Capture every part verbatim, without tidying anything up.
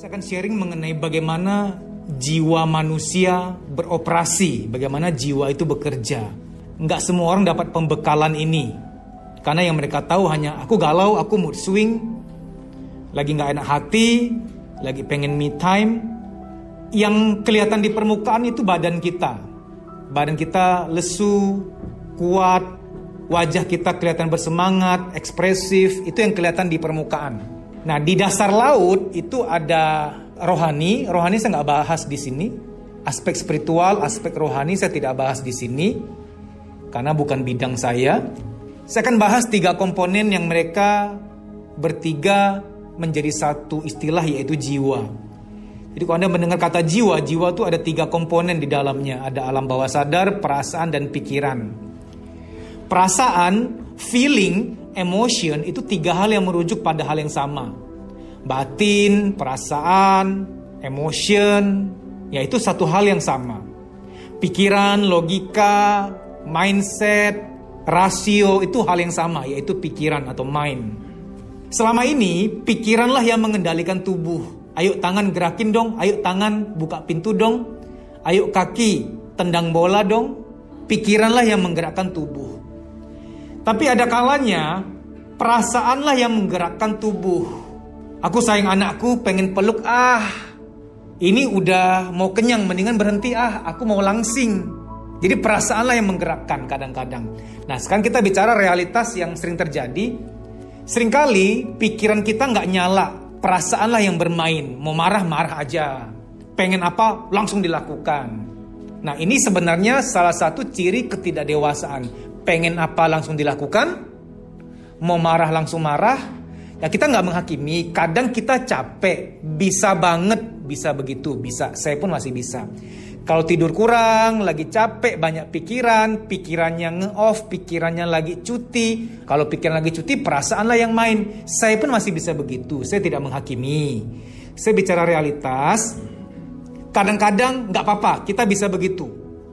Saya akan sharing mengenai bagaimana jiwa manusia beroperasi, bagaimana jiwa itu bekerja. Nggak semua orang dapat pembekalan ini. Karena yang mereka tahu hanya aku galau, aku mood swing, lagi nggak enak hati, lagi pengen me time. Yang kelihatan di permukaan itu badan kita. Badan kita lesu, kuat, wajah kita kelihatan bersemangat, ekspresif, itu yang kelihatan di permukaan. Nah, di dasar laut itu ada rohani. Rohani saya nggak bahas di sini. Aspek spiritual, aspek rohani saya tidak bahas di sini karena bukan bidang saya. Saya akan bahas tiga komponen yang mereka bertiga menjadi satu istilah, yaitu jiwa. Jadi kalau Anda mendengar kata jiwa, jiwa itu ada tiga komponen di dalamnya. Ada alam bawah sadar, perasaan, dan pikiran. Perasaan, feeling, emotion itu tiga hal yang merujuk pada hal yang sama. Batin, perasaan, emotion, yaitu satu hal yang sama. Pikiran, logika, mindset, rasio itu hal yang sama, yaitu pikiran atau mind. Selama ini pikiranlah yang mengendalikan tubuh. Ayo tangan gerakin dong, ayo tangan buka pintu dong, ayo kaki tendang bola dong. Pikiranlah yang menggerakkan tubuh. Tapi ada kalanya perasaanlah yang menggerakkan tubuh. Aku sayang anakku, pengen peluk, ah ini udah mau kenyang, mendingan berhenti, ah aku mau langsing. Jadi perasaanlah yang menggerakkan kadang-kadang. Nah, sekarang kita bicara realitas yang sering terjadi. Seringkali pikiran kita nggak nyala, perasaanlah yang bermain. Mau marah-marah aja, pengen apa langsung dilakukan. Nah, ini sebenarnya salah satu ciri ketidakdewasaan. Pengen apa langsung dilakukan, mau marah langsung marah. Ya kita nggak menghakimi, kadang kita capek, bisa banget, bisa begitu, bisa. Saya pun masih bisa. Kalau tidur kurang, lagi capek, banyak pikiran, pikirannya nge-off, pikirannya lagi cuti. Kalau pikiran lagi cuti, perasaanlah yang main. Saya pun masih bisa begitu, saya tidak menghakimi. Saya bicara realitas, kadang-kadang nggak apa-apa, kita bisa begitu.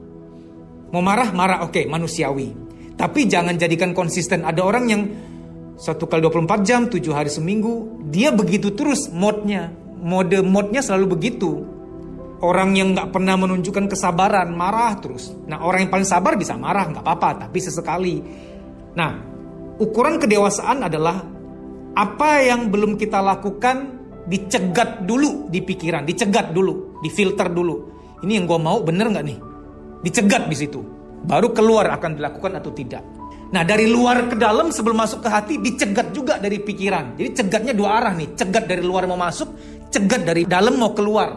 Mau marah, marah, oke, manusiawi. Tapi jangan jadikan konsisten. Ada orang yang satu kali dua puluh empat jam, tujuh hari seminggu, dia begitu terus modnya. Mode modnya selalu begitu. Orang yang gak pernah menunjukkan kesabaran, marah terus. Nah, orang yang paling sabar bisa marah, gak apa-apa, tapi sesekali. Nah, ukuran kedewasaan adalah apa yang belum kita lakukan dicegat dulu di pikiran, dicegat dulu, difilter dulu. Ini yang gue mau bener gak nih? Dicegat di situ. Baru keluar akan dilakukan atau tidak. Nah, dari luar ke dalam sebelum masuk ke hati dicegat juga dari pikiran. Jadi cegatnya dua arah nih. Cegat dari luar mau masuk, cegat dari dalam mau keluar.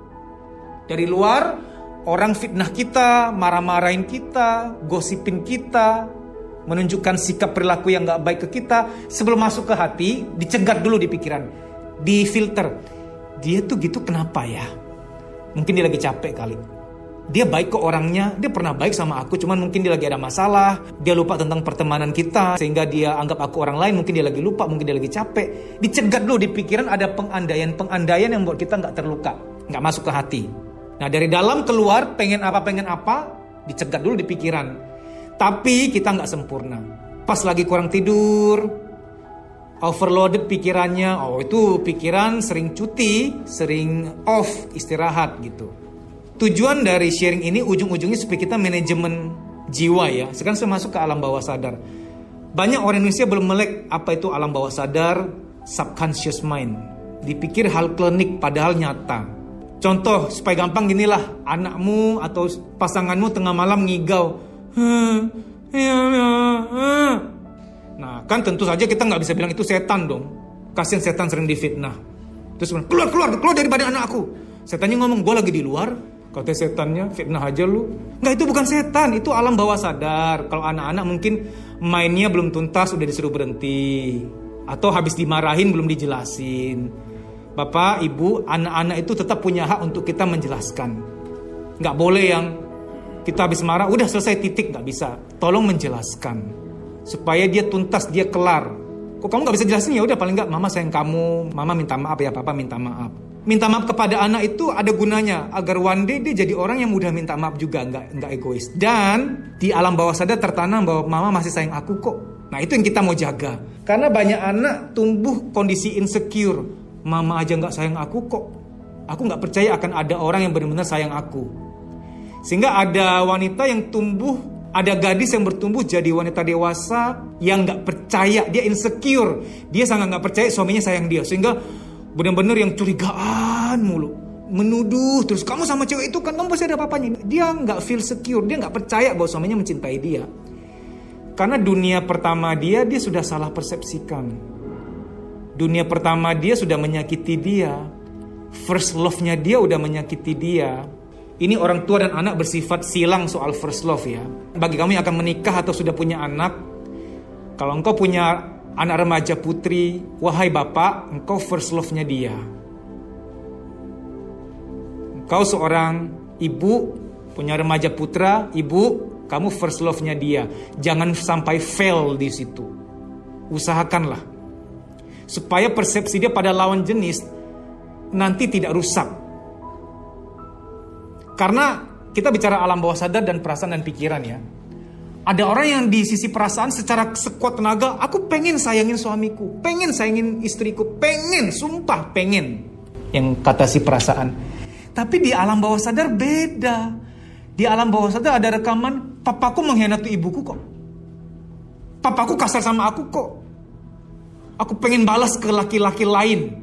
Dari luar orang fitnah kita, marah-marahin kita, gosipin kita, menunjukkan sikap perilaku yang gak baik ke kita. Sebelum masuk ke hati dicegat dulu di pikiran, difilter. Dia tuh gitu kenapa ya? Mungkin dia lagi capek kali. Dia baik ke orangnya, dia pernah baik sama aku, cuman mungkin dia lagi ada masalah, dia lupa tentang pertemanan kita, sehingga dia anggap aku orang lain, mungkin dia lagi lupa, mungkin dia lagi capek. Dicegat dulu di pikiran, ada pengandaian-pengandaian yang buat kita gak terluka, gak masuk ke hati. Nah, dari dalam keluar, pengen apa, pengen apa, dicegat dulu di pikiran. Tapi kita gak sempurna. Pas lagi kurang tidur, overloaded pikirannya, oh itu pikiran sering cuti, sering off, istirahat gitu. Tujuan dari sharing ini ujung-ujungnya supaya kita manajemen jiwa ya. Sekarang saya masuk ke alam bawah sadar. Banyak orang Indonesia belum melek apa itu alam bawah sadar, subconscious mind. Dipikir hal klinik padahal nyata. Contoh supaya gampang ginilah, anakmu atau pasanganmu tengah malam ngigau. Nah kan tentu saja kita nggak bisa bilang itu setan dong. Kasian setan sering difitnah. Terus keluar keluar keluar dari badan anakku. Setannya ngomong, gue lagi di luar. Kata setannya, fitnah aja lu. Nggak, itu bukan setan, itu alam bawah sadar. Kalau anak-anak mungkin mainnya belum tuntas, udah disuruh berhenti. Atau habis dimarahin, belum dijelasin. Bapak, ibu, anak-anak itu tetap punya hak untuk kita menjelaskan. Nggak boleh yang kita habis marah, udah selesai titik, nggak bisa. Tolong menjelaskan. Supaya dia tuntas, dia kelar. Kok kamu nggak bisa jelasin? Ya udah, paling nggak, mama sayang kamu, mama minta maaf ya, papa minta maaf. Minta maaf kepada anak itu ada gunanya agar one day dia jadi orang yang mudah minta maaf juga, nggak nggak egois. Dan di alam bawah sadar tertanam bahwa mama masih sayang aku kok. Nah itu yang kita mau jaga. Karena banyak anak tumbuh kondisi insecure. Mama aja nggak sayang aku kok. Aku nggak percaya akan ada orang yang benar-benar sayang aku. Sehingga ada wanita yang tumbuh, ada gadis yang bertumbuh jadi wanita dewasa yang nggak percaya, dia insecure, dia sangat nggak percaya suaminya sayang dia, sehingga benar-benar yang curigaan mulu, menuduh terus, kamu sama cewek itu kan kamu pasti ada apa-apanya. Dia nggak feel secure, dia nggak percaya bahwa suaminya mencintai dia. Karena dunia pertama dia, dia sudah salah persepsikan. Dunia pertama dia sudah menyakiti dia. First love-nya dia udah menyakiti dia. Ini orang tua dan anak bersifat silang soal first love ya. Bagi kamu yang akan menikah atau sudah punya anak, kalau engkau punya anak remaja putri, wahai bapak, engkau first love-nya dia. Engkau seorang ibu, punya remaja putra, ibu, kamu first love-nya dia. Jangan sampai fail di situ. Usahakanlah supaya persepsi dia pada lawan jenis nanti tidak rusak. Karena kita bicara alam bawah sadar dan perasaan dan pikiran ya. Ada orang yang di sisi perasaan secara sekuat tenaga, aku pengen sayangin suamiku, pengen sayangin istriku, pengen, sumpah pengen. Yang kata si perasaan. Tapi di alam bawah sadar beda. Di alam bawah sadar ada rekaman, papaku mengkhianati ibuku kok. Papaku kasar sama aku kok. Aku pengen balas ke laki-laki lain.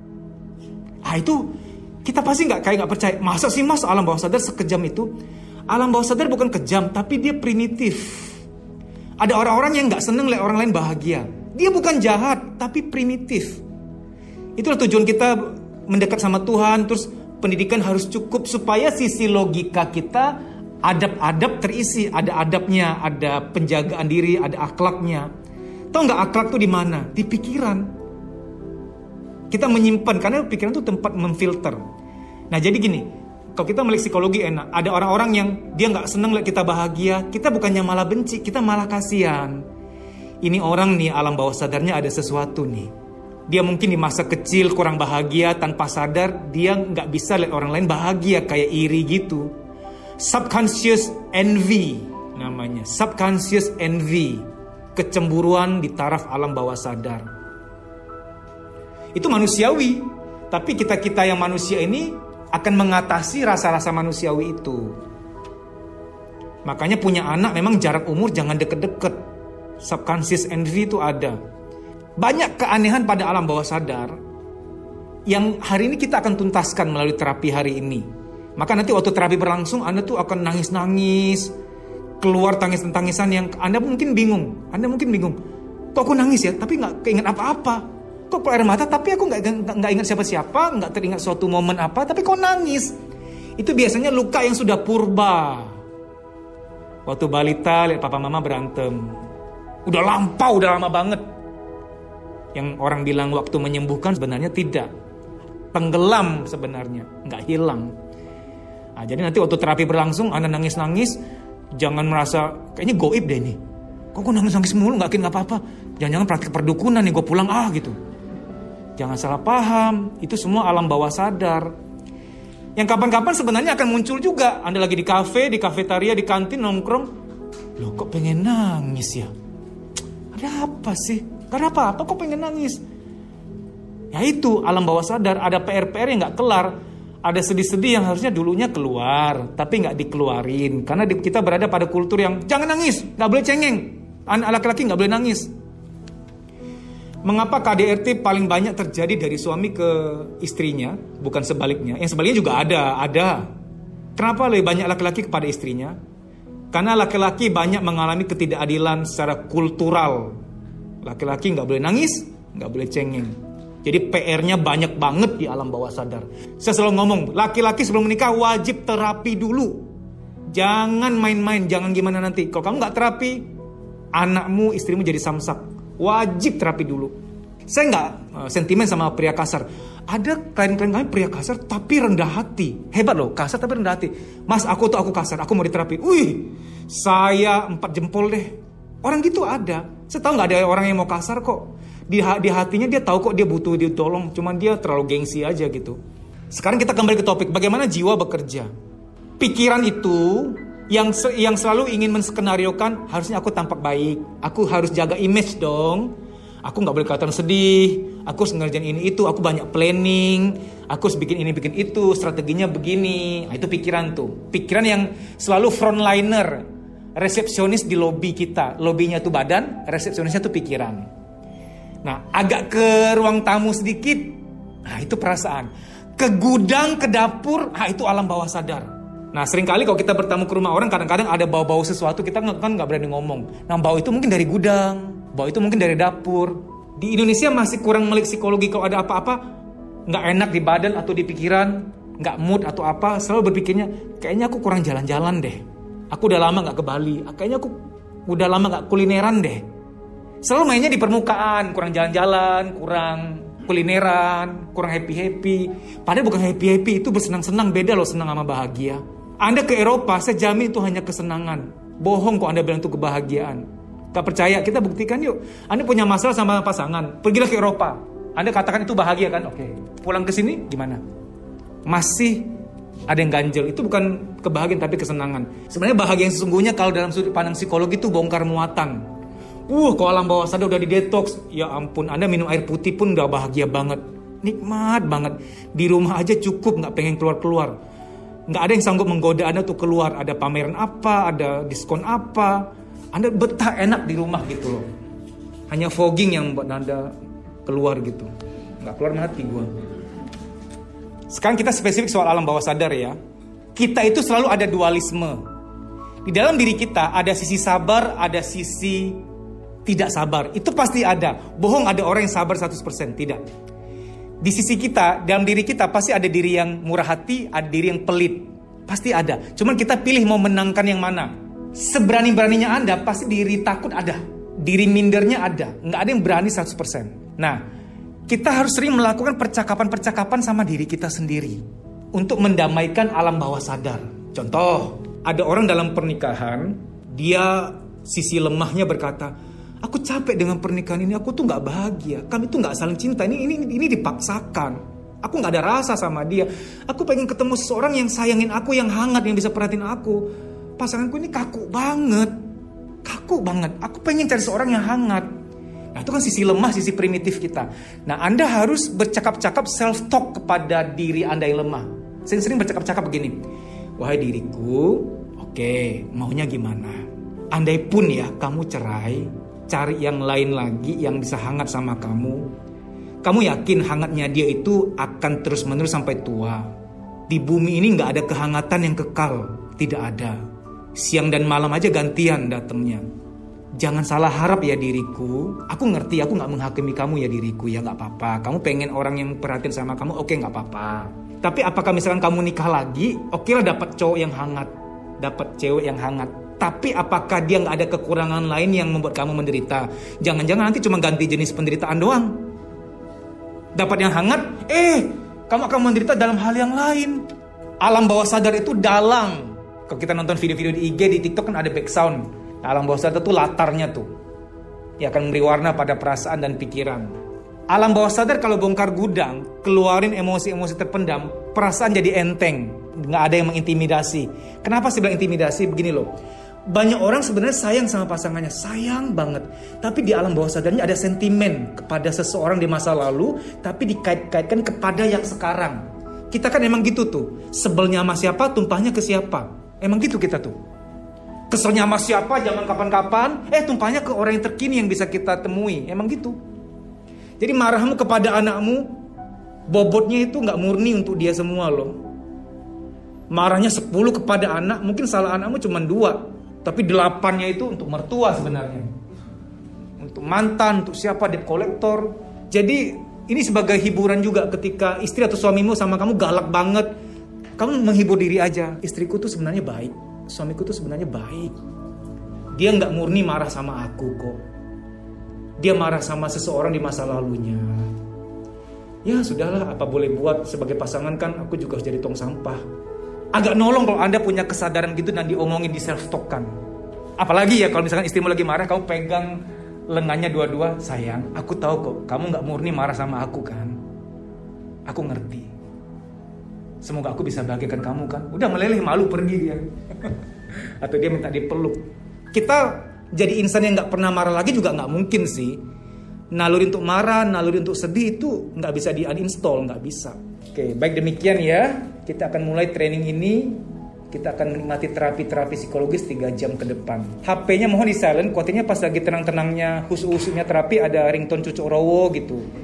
Ah itu kita pasti nggak kayak nggak percaya. Masa sih mas alam bawah sadar sekejam itu? Alam bawah sadar bukan kejam, tapi dia primitif. Ada orang-orang yang nggak seneng lihat orang lain bahagia. Dia bukan jahat, tapi primitif. Itulah tujuan kita mendekat sama Tuhan. Terus pendidikan harus cukup supaya sisi logika kita, adab-adab terisi. Ada adabnya, ada penjagaan diri, ada akhlaknya. Tahu nggak akhlak tuh di mana? Di pikiran. Kita menyimpan, karena pikiran itu tempat memfilter. Nah jadi gini, kalau kita melek psikologi enak. Ada orang-orang yang dia nggak seneng lihat kita bahagia. Kita bukannya malah benci, kita malah kasihan. Ini orang nih alam bawah sadarnya ada sesuatu nih. Dia mungkin di masa kecil kurang bahagia, tanpa sadar dia nggak bisa lihat orang lain bahagia, kayak iri gitu. Subconscious envy namanya. Subconscious envy, kecemburuan di taraf alam bawah sadar. Itu manusiawi, tapi kita-kita yang manusia ini akan mengatasi rasa-rasa manusiawi itu. Makanya punya anak memang jarak umur jangan deket-deket. Subconscious envy itu ada. Banyak keanehan pada alam bawah sadar yang hari ini kita akan tuntaskan melalui terapi hari ini. Maka nanti waktu terapi berlangsung Anda tuh akan nangis-nangis, keluar tangis-tangisan yang Anda mungkin bingung. Anda mungkin bingung, kok aku nangis ya tapi gak keinget apa-apa. Kok keluar air mata tapi aku gak, gak, gak ingat siapa-siapa, gak teringat suatu momen apa, tapi kok nangis. Itu biasanya luka yang sudah purba. Waktu balita lihat papa mama berantem, udah lampau, udah lama banget. Yang orang bilang waktu menyembuhkan, sebenarnya tidak. Tenggelam sebenarnya, gak hilang. Nah, jadi nanti waktu terapi berlangsung Anda nangis-nangis, jangan merasa kayaknya goib deh nih. Kok gue nangis-nangis mulu, gak yakin apa-apa. Jangan-jangan praktik perdukunan nih, gue pulang ah gitu. Jangan salah paham, itu semua alam bawah sadar. Yang kapan-kapan sebenarnya akan muncul juga. Anda lagi di kafe, di kafetaria, di kantin, nongkrong. Loh kok pengen nangis ya? Ada apa sih? Gak ada apa-apa kok pengen nangis? Ya itu alam bawah sadar. Ada P R-P R yang gak kelar. Ada sedih-sedih yang harusnya dulunya keluar, tapi gak dikeluarin. Karena kita berada pada kultur yang jangan nangis, gak boleh cengeng. Anak laki-laki gak boleh nangis. Mengapa K D R T paling banyak terjadi dari suami ke istrinya, bukan sebaliknya? Yang sebaliknya juga ada, ada. Kenapa lebih banyak laki-laki kepada istrinya? Karena laki-laki banyak mengalami ketidakadilan secara kultural. Laki-laki nggak boleh nangis, nggak boleh cengeng. Jadi P R-nya banyak banget di alam bawah sadar. Saya selalu ngomong, laki-laki sebelum menikah wajib terapi dulu. Jangan main-main, jangan gimana nanti. Kalau kamu nggak terapi, anakmu, istrimu jadi samsak. Wajib terapi dulu. Saya nggak uh, sentimen sama pria kasar. Ada klien-klien kami pria kasar tapi rendah hati. Hebat loh, kasar tapi rendah hati. Mas, aku tuh aku kasar, aku mau diterapi. Wih, saya empat jempol deh. Orang gitu ada. Saya tahu nggak ada orang yang mau kasar kok. Di, di hatinya dia tahu kok dia butuh ditolong. Cuman dia terlalu gengsi aja gitu. Sekarang kita kembali ke topik. Bagaimana jiwa bekerja. Pikiran itu yang yang selalu ingin menskenariokan, harusnya aku tampak baik, aku harus jaga image dong, aku nggak boleh kelihatan sedih, aku harus ngerjain ini itu, aku banyak planning, Aku harus bikin ini, bikin itu, strateginya begini. Nah, itu pikiran tuh. Pikiran yang selalu frontliner. Resepsionis di lobi kita. Lobinya tuh badan, resepsionisnya tuh pikiran. Nah, agak ke ruang tamu sedikit. Nah, itu perasaan. Ke gudang, ke dapur, nah itu alam bawah sadar. Nah, seringkali kalau kita bertamu ke rumah orang, kadang-kadang ada bau-bau sesuatu, kita kan nggak berani ngomong. Nah, bau itu mungkin dari gudang, bau itu mungkin dari dapur. Di Indonesia masih kurang melek psikologi. Kalau ada apa-apa nggak enak di badan atau di pikiran, nggak mood atau apa, selalu berpikirnya, kayaknya aku kurang jalan-jalan deh. Aku udah lama nggak ke Bali, kayaknya aku udah lama nggak kulineran deh. Selalu mainnya di permukaan, kurang jalan-jalan, kurang kulineran, kurang happy-happy. Padahal bukan happy-happy, itu bersenang-senang, beda loh senang sama bahagia. Anda ke Eropa, saya jamin itu hanya kesenangan. Bohong kok Anda bilang itu kebahagiaan. Gak percaya, kita buktikan yuk. Anda punya masalah sama pasangan, pergilah ke Eropa. Anda katakan itu bahagia kan? Oke. Pulang ke sini gimana? Masih ada yang ganjel. Itu bukan kebahagiaan tapi kesenangan. Sebenarnya bahagia yang sesungguhnya kalau dalam sudut pandang psikologi itu bongkar muatan. Uh, kalau alam bawah sadar udah di detox, ya ampun, Anda minum air putih pun udah bahagia banget. Nikmat banget. Di rumah aja cukup, gak pengen keluar-keluar. Gak ada yang sanggup menggoda Anda tuh keluar. Ada pameran apa, ada diskon apa. Anda betah enak di rumah gitu loh. Hanya fogging yang buat Anda keluar gitu. Gak keluar mati gue. Sekarang kita spesifik soal alam bawah sadar ya. Kita itu selalu ada dualisme. Di dalam diri kita ada sisi sabar, ada sisi tidak sabar. Itu pasti ada. Bohong ada orang yang sabar seratus persen. Tidak. Di sisi kita, dalam diri kita pasti ada diri yang murah hati, ada diri yang pelit. Pasti ada. Cuman kita pilih mau menangkan yang mana. Seberani-beraninya Anda, pasti diri takut ada. Diri mindernya ada. Nggak ada yang berani seratus persen. Nah, kita harus sering melakukan percakapan-percakapan sama diri kita sendiri. Untuk mendamaikan alam bawah sadar. Contoh, ada orang dalam pernikahan, dia sisi lemahnya berkata, aku capek dengan pernikahan ini, aku tuh nggak bahagia. Kami tuh nggak saling cinta, ini ini ini dipaksakan. Aku nggak ada rasa sama dia. Aku pengen ketemu seseorang yang sayangin aku, yang hangat, yang bisa perhatiin aku. Pasanganku ini kaku banget, kaku banget. Aku pengen cari seorang yang hangat. Nah, itu kan sisi lemah, sisi primitif kita. Nah, Anda harus bercakap-cakap self-talk kepada diri Anda yang lemah. Sering-sering bercakap-cakap begini. Wahai diriku, oke, maunya gimana? Andai pun ya kamu cerai, cari yang lain lagi yang bisa hangat sama kamu. Kamu yakin hangatnya dia itu akan terus-menerus sampai tua? Di bumi ini gak ada kehangatan yang kekal. Tidak ada. Siang dan malam aja gantian datangnya. Jangan salah harap ya diriku. Aku ngerti, aku gak menghakimi kamu ya diriku. Ya gak apa-apa. Kamu pengen orang yang perhatian sama kamu, oke gak apa-apa. Tapi apakah misalkan kamu nikah lagi, oke lah dapat cowok yang hangat, dapat cewek yang hangat. Tapi apakah dia gak ada kekurangan lain yang membuat kamu menderita? Jangan-jangan nanti cuma ganti jenis penderitaan doang. Dapat yang hangat, eh kamu akan menderita dalam hal yang lain. Alam bawah sadar itu dalang. Kalau kita nonton video-video di I G, di TikTok kan ada background. Nah, alam bawah sadar itu latarnya tuh. Dia akan memberi warna pada perasaan dan pikiran. Alam bawah sadar kalau bongkar gudang, keluarin emosi-emosi terpendam, perasaan jadi enteng. Nggak ada yang mengintimidasi. Kenapa sih bilang intimidasi? Begini loh. Banyak orang sebenarnya sayang sama pasangannya. Sayang banget. Tapi di alam bawah sadarnya ada sentimen kepada seseorang di masa lalu. Tapi dikait-kaitkan kepada yang sekarang. Kita kan emang gitu tuh. Sebelnya sama siapa, tumpahnya ke siapa. Emang gitu kita tuh. Keselnya sama siapa, jangan kapan-kapan. Eh tumpahnya ke orang yang terkini yang bisa kita temui. Emang gitu. Jadi marahmu kepada anakmu, bobotnya itu gak murni untuk dia semua loh. Marahnya sepuluh kepada anak, mungkin salah anakmu cuma dua. Tapi delapannya itu untuk mertua sebenarnya. Untuk mantan, untuk siapa, debt collector. Jadi ini sebagai hiburan juga ketika istri atau suamimu sama kamu galak banget. Kamu menghibur diri aja. Istriku tuh sebenarnya baik. Suamiku tuh sebenarnya baik. Dia gak murni marah sama aku kok. Dia marah sama seseorang di masa lalunya. Ya sudahlah, apa boleh buat, sebagai pasangan kan aku juga harus jadi tong sampah. Agak nolong kalau Anda punya kesadaran gitu dan diomongin, di self-talk kan. Apalagi ya kalau misalkan istrimu lagi marah, kamu pegang lengannya dua-dua. Sayang, aku tahu kok kamu gak murni marah sama aku kan. Aku ngerti. Semoga aku bisa bahagiakan kamu kan. Udah meleleh, malu pergi dia. Atau dia minta dipeluk. Kita jadi insan yang gak pernah marah lagi juga gak mungkin sih. Naluri untuk marah, naluri untuk sedih itu gak bisa di uninstall, gak bisa. Oke, baik demikian ya. Kita akan mulai training ini. Kita akan menikmati terapi-terapi psikologis tiga jam ke depan. H P-nya mohon di silent, kuatnya pas lagi tenang-tenangnya, husu-husunya terapi ada ringtone Cucuk Rowo gitu.